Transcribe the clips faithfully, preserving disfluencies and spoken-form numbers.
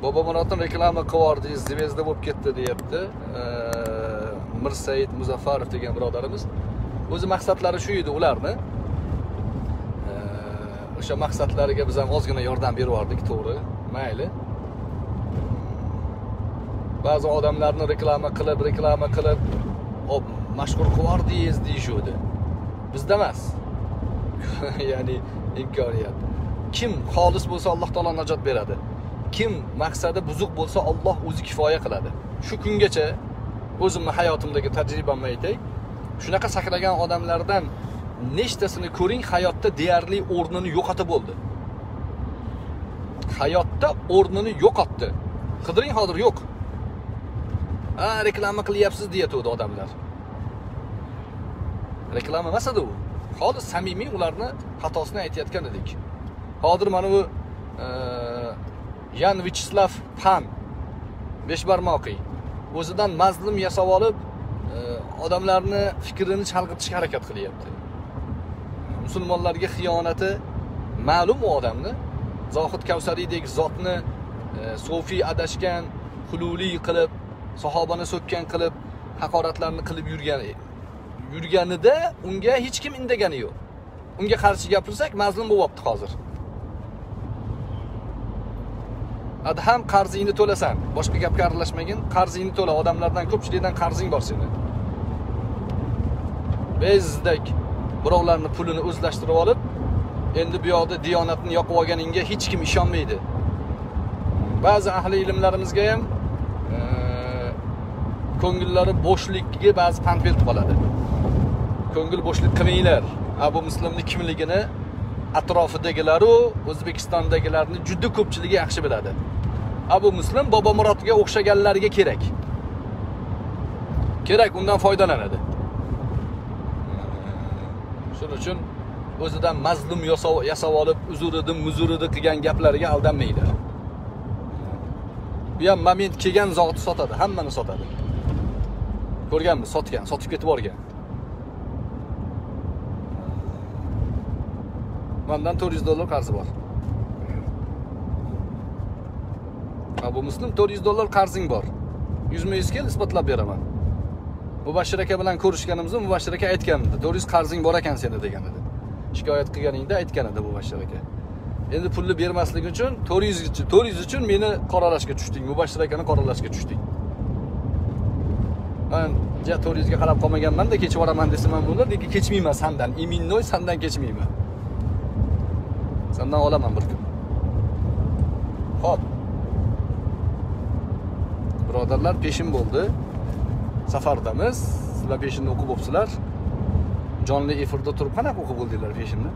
Bobomurotni reklama qilib zvezda bo'lib ketdi deyapti. Mirsaid Muzaffarov degan birodarimiz. O'zi maqsadlari shu edi ularni. O'sha maqsadlariga biz ham ozgina yordam berib yordik, to'g'ri. Mayli. Ba'zi odamlarni reklama qilib, reklama qilib, "Hop, mashhur qildingiz" deyishdi. Bizda emas. Ya'ni imkoniyat. Kim xolis bo'lsa Alloh taolo najot beradi. Kim maqsadi buzuq bo'lsa Alloh o'zi kifoya qiladi. Shu kungacha o'zimning hayotimdagi tajribamni aytay. Shunaqa sakragan odamlardan nechtasini ko'ring, hayotda deyarli o'rnini yo'qotib bo'ldi. Hayotda o'rnini yo'qotdi. Qidiring, hozir yo'q. Ha, reklama qilyapsiz deyatdi odamlar. Reklama emas edi u. Xolis samimiy ularni xatosini aytayotgan edik. Hozir mana bu Yan Vyacheslav Pan beshbarmoqiy o'zidan mazlum yasab olib odamlarni fikrini chalg'itishga harakat qilyapti. Musulmonlarga xiyonati ma'lum u odamni. Zohid Kavsariydek zotni sofiy adashgan, hululi qilib, sahobani so'kkan qilib, haqoratlarni qilib yurgan yurganida unga hech kim indagani yo'q. Unga qarshi gapirsak mazlum bo'lyapti hozir. Adham qarzingni to'lasan, boshqa gapga aralashmagin, qarzingni to'la, odamlardan ko'pchilikdan qarzing bor sening. Bezdek birovlarning pulini o'zlashtirib olib, endi bu yoqda diyonatni yoqib olganingga hech kim ishonmaydi. Ba'zi ahli ilmlarimizga ham e, ko'ngillari bo'shligiga ba'zi pand berib qoladi. Ko'ngil bo'shlik qilmanglar. Abu Muslimning kimligini atrofidagilar u O'zbekistondagilarning juda ko'pchiligi yaxshi biladi. Abu Muslim Bobomurotga o'xshaganlarga kerak. Kerak, undan foydalanadi. Shuning uchun o'zidan mazlum yasab olib, uzuridi, muzuridi qilgan gaplariga aldanmanglar. Bu ham moment kelgan zoti sotadi, hammani sotadi. Ko'rganmiz, sotgan, sotib ketib borgan. Mendan to'rt yuz dollar qarzi bor. Abu Muslim to'rt yuz dollar qarzing bor. yuzma yuz kel isbotlab beraman. Mubashshir aka bilan ko'rishganimizda Mubashshir aka aytgan edi, to'rt yuz qarzing bor ekan seni degan edi. Shikoyat qilganingda aytgan edi Mubashshir aka. Endi pulni bermaslik uchun to'rt yuz to'rt yuz uchun meni qoralashga tushding, Mubashshir akani qoralashga tushding. Men ja to'rt yuz ga qarab qolmaganman-da, kechib boraman desam ham bo'ladi, lekin kechmayman sendan, iminnoy sendan kechmayman. Sendan olaman bir kun. Xo'p. Birodarlar, peshin bo'ldi. Safardamiz. Sizlar peshinni o'qib bo'libsizlar. Jonli efirda turib qanaqa o'qib bo'ldinglar peshinni?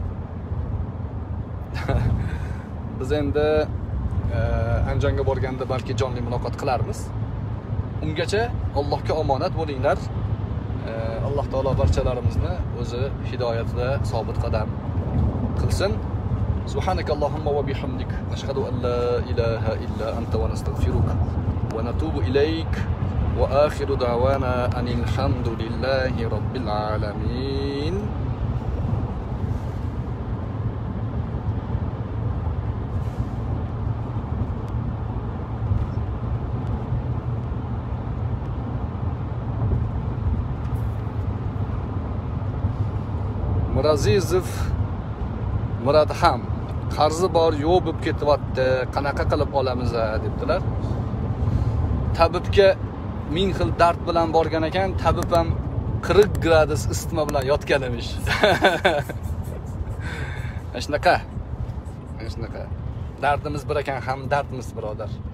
Biz endi Andijonga borganda balki jonli muloqot qilarmiz. Ungacha Allohga omonat bo'linglar. Alloh taolo barchalarimizni o'zi hidoyatida sobit qadam qilsin. Subhanakallahumma va bihamdik ashhadu an la ilaha illa anta va nastaghfiruka va natubu ilayk wa akhiru da'wana anil hamdulillahi rabbil alamin. Murazizov Muradham qarzi bor, yo'q bo'lib ketyapti, qanaqa qilib olamiz debdilar. Tabibga ming xil dard bilan borgan ekan, tabib ham qirq gradus isitma bilan yotgan emish. Shunaqa. Shunaqa. Dardimiz bir ekan, ham dardimiz birodar.